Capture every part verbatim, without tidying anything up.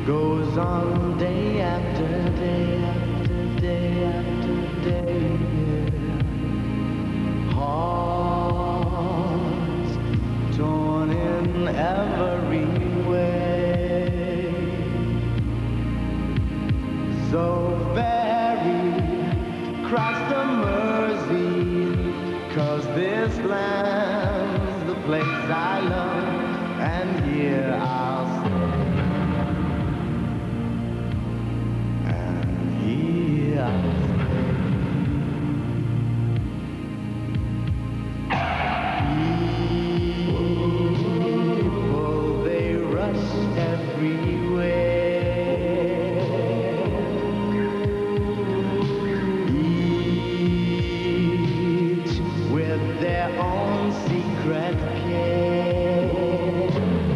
goes on day after day after day after day. Hearts torn in every way. So Ferry, cross the Mersey, 'cause this land's the place I love, and here I'll stay. And here I'll stay. People, they rush everywhere. Their own secret care.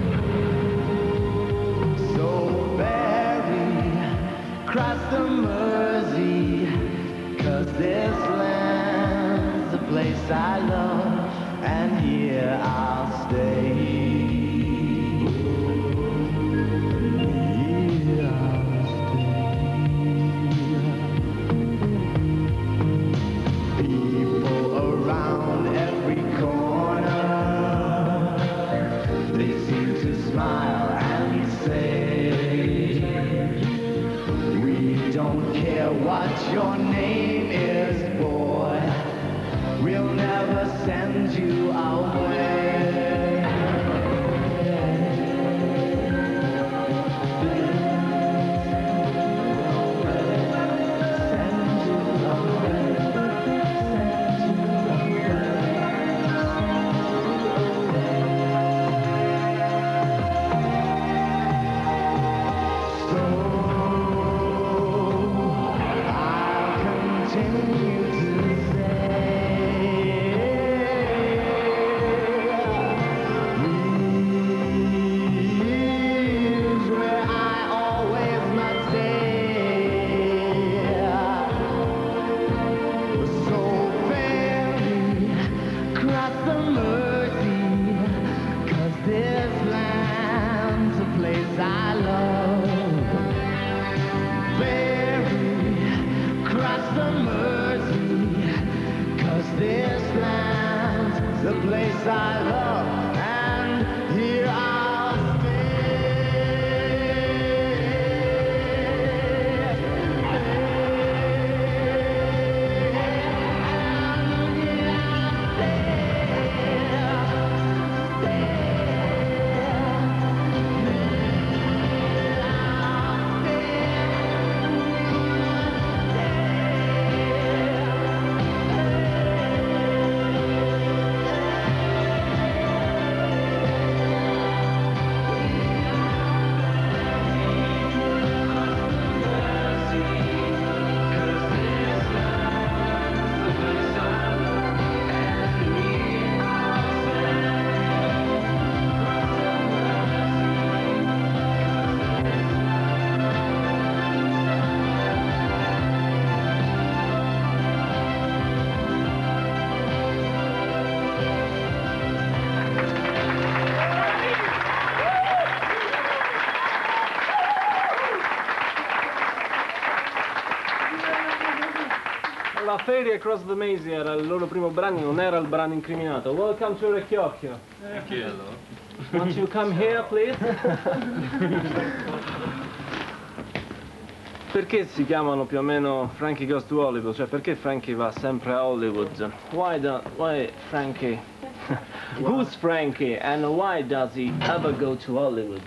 So Ferry, cross the Mersey, 'cause this land's the place I love, and here I'll stay. Here I'll stay. People around every corner, they seem to smile and say, we don't care what your name is, boy, we'll never send you away. This land's the place I love, and here I'll La Ferry Across the Maze era il loro primo brano, non era il brano incriminato. Welcome to Orechiochio. Thank you. Hello. Won't you come here, please? Perché si chiamano più o meno Frankie Goes to Hollywood? Cioè, perché Frankie va sempre a Hollywood? Why, do, why Frankie? Who's Frankie and why does he ever go to Hollywood?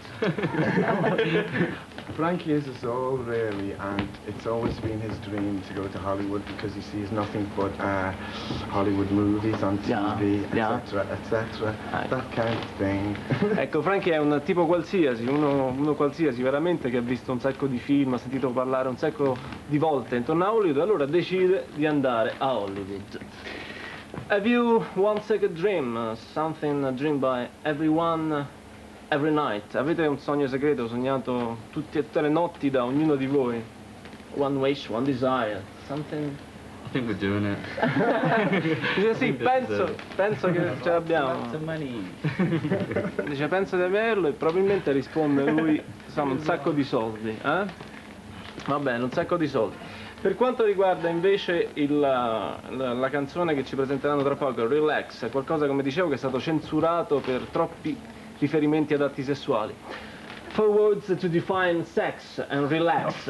Frankie is a soul, really, and it's always been his dream to go to Hollywood because he sees nothing but uh, Hollywood movies on T V, yeah, et cetera, et cetera. That kind of thing. Ecco, Frankie è un tipo qualsiasi, uno, uno qualsiasi veramente che ha visto un sacco di film, ha sentito parlare un sacco di volte intorno a Hollywood, allora decide di andare a Hollywood. Have you one second dream, uh, something dreamed by everyone every night? Avete un sogno segreto sognato tutti, tutte le notti da ognuno di voi? One wish, one desire, something? I think we're doing it. Dice sì, penso, penso che ce l'abbiamo. Dice penso di averlo e probabilmente risponde lui insomma un sacco di soldi, eh? Va bene, un sacco di soldi. Per quanto riguarda invece il, la, la, la canzone che ci presenteranno tra poco, Relax, è qualcosa, come dicevo, che è stato censurato per troppi riferimenti ad atti sessuali. Four words to define sex and relax.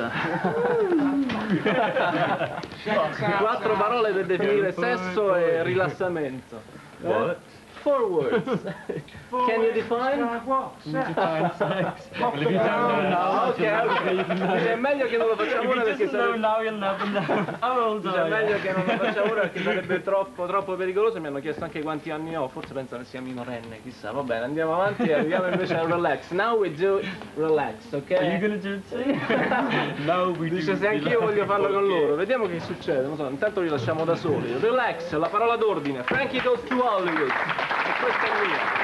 Quattro parole per definire sesso e rilassamento. What? Four words. Can you define? Define sex. Well, if you don't know No, now, ok, ok. È meglio che non lo facciamo ora perché sarebbe... now, you'll never know. How old È are meglio you? che non lo facciamo ora perché sarebbe troppo, troppo pericoloso. Mi hanno chiesto anche quanti anni ho, forse pensano che sia minorenne, chissà. Va bene, andiamo avanti e arriviamo invece al relax. Now we do relax, ok? Are you gonna do it too? No, we do. Dice se anch'io voglio farlo con loro, vediamo che succede, non so, intanto li lasciamo da soli. Relax, la parola d'ordine. Frankie goes to Hollywood. E questa è mia.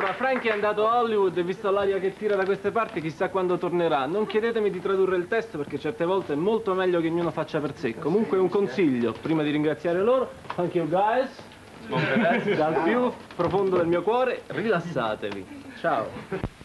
Allora, Frankie è andato a Hollywood e visto l'aria che tira da queste parti, chissà quando tornerà. Non chiedetemi di tradurre il testo perché certe volte è molto meglio che ognuno faccia per sé. Comunque un consiglio, prima di ringraziare loro, thank you guys, dal più profondo del mio cuore, rilassatevi. Ciao.